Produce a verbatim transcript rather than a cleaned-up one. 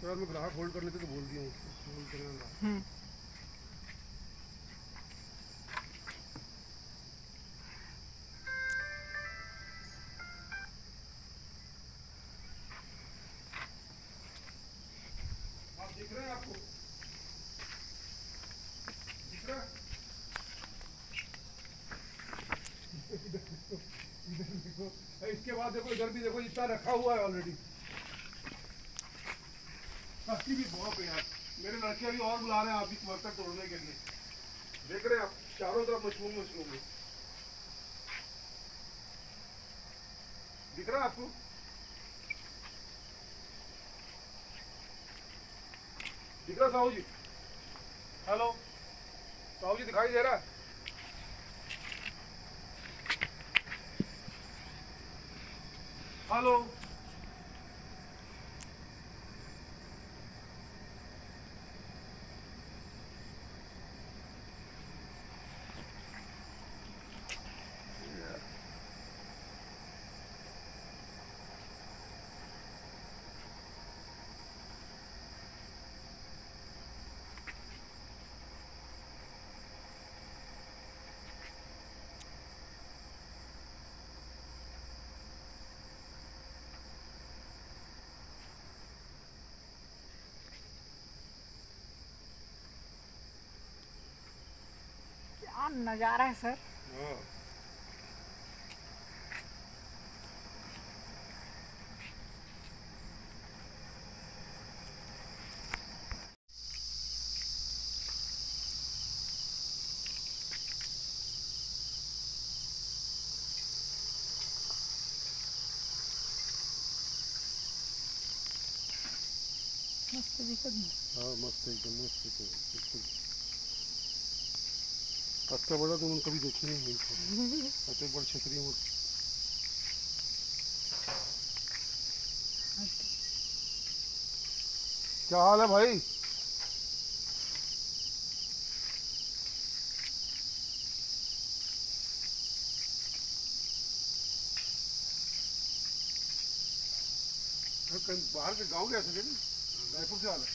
यार मैं ग्राहक होल्ड करने के तो बोल दिया हूँ होल्ड करने हम्म दिख रहे हैं आपको? दिख रहा है? इधर देखो, इसके बाद देखो इधर भी देखो, इतना रखा हुआ है ऑलरेडी। सस्ती भी बहुत है यार, मेरे लड़के अभी और बुला रहे हैं आप भी वर्कर तोड़ने के लिए। देख रहे हैं आप, चारों तरफ मशरूम मशरूम है। दिख रहा है आपको? दिख रहा साहू जी? हेलो साहू जी, दिखाई दे रहा है? हेलो क्या नज़ारा है सर। हाँ मस्त दिखत नाही। हाँ मस्त एकदम मस्त बिल्कुल। पत्ता बड़ा तो कभी देखी नहीं हुई। अच्छा बड़ी छतरी है। क्या हाल है भाई? कहीं बाहर के गाँव गया थे, रायपुर से आ रहा है।